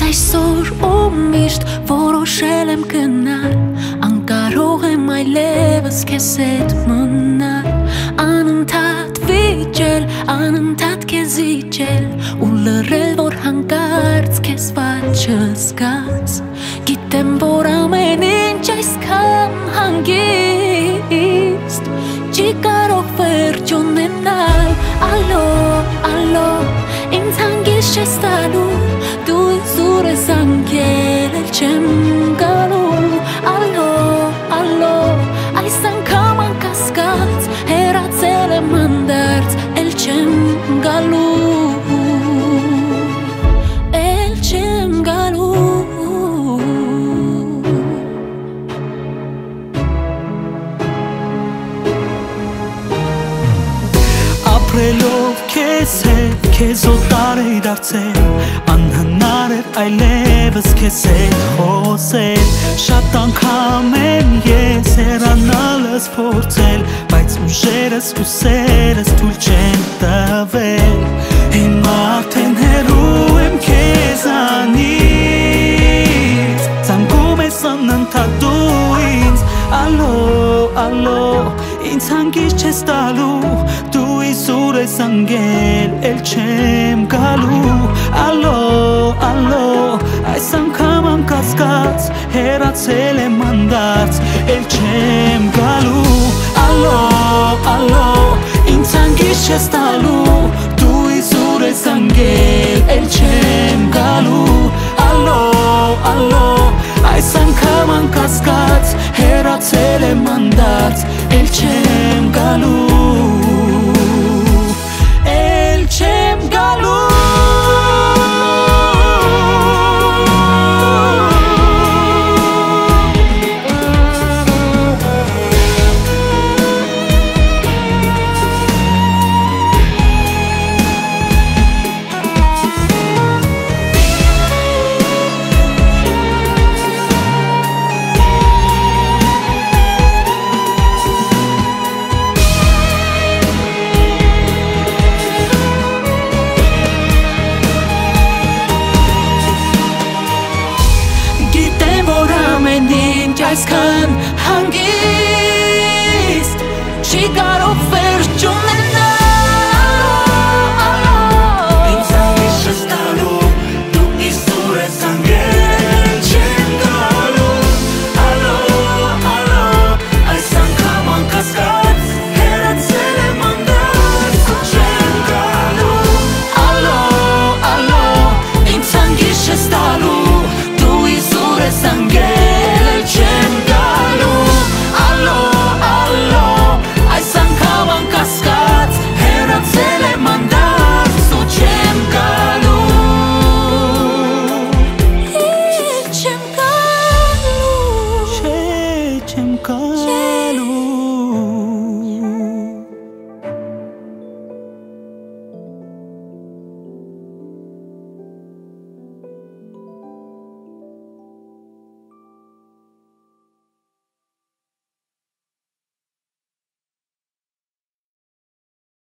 այսօր ու միշտ որոշել եմ գնալ, անկարող եմ այլևս քեզ հետ մնալ, անընդհատ վիճել, անընդհատ քեզ իջել ու լռել, որ հանկարծ քեզ վատ չզգաս։ Գիտեմ, որ ամեն ինչ այսքան հանգիստ չի կարող վերջ ունենալ, ալո, ալո, ինձ հանգիստ չես տալու, դու ինձ ուր ես անգել, էլ չեմ գալու, ալո, ալո, այս անգամ անկասկած հեռացել եմ հանդարտ, էլ չեմ գալու, էլ չեմ գալու։ Ապրելով քեզ հետ, քեզ օտար էի դարձել, անհնար էր այլևս քեզ հետ խոսել, շատ անգամ եմ ես հեռանալս փորձել, բայց ուժերս ու սերս թույլ չեն տվել, հիմա արդեն հեռու եմ քեզանից, զանգում ես անընդհատ դու ինձ, ալո, ալո, ինձ հանգիստ չես տալու, դու ինձ ուր ես անգել, էլ չեմ գալու, ալո, ալո, այս անգամ անկասկած հեռացել եմ հանդարտ, էլ չեմ գալու։